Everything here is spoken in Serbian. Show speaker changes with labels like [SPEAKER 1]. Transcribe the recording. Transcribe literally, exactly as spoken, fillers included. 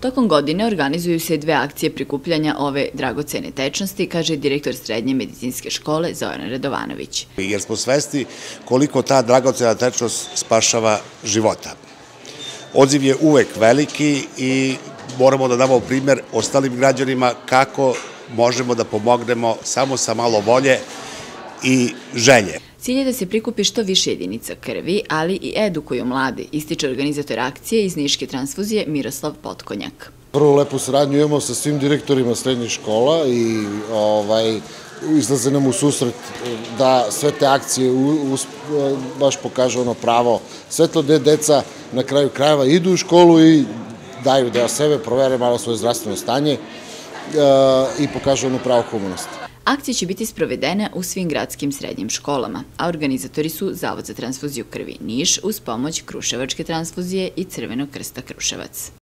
[SPEAKER 1] Tokom godine organizuju se dve akcije prikupljanja ove dragocene tečnosti, kaže direktor Srednje medicinske škole Zoran Radovanović.
[SPEAKER 2] Jer smo svesni koliko ta dragocena tečnost spašava života. Odziv je uvek veliki i moramo da damo primer ostalim građanima kako možemo da pomognemo samo sa malo volje i želje.
[SPEAKER 1] Cilj je da se prikupi što više jedinica krvi, ali i edukuju mlade, ističe organizator akcije iz Niške transfuzije Miroslav Potkonjak.
[SPEAKER 3] Vrlo lepu saradnju imamo sa svim direktorima srednjih škola i izlaze nam u susret da sve te akcije baš pokažu ono pravo svetlo, gde deca na kraju krajeva idu u školu i daju deo sebe, provere malo svoje zdravstveno stanje i pokažu onu pravu humanost.
[SPEAKER 1] Akcija će biti sprovedena u svim gradskim srednjim školama, a organizatori su Zavod za transfuziju krvi Niš uz pomoć Kruševačke transfuzije i Crvenog krsta Kruševac.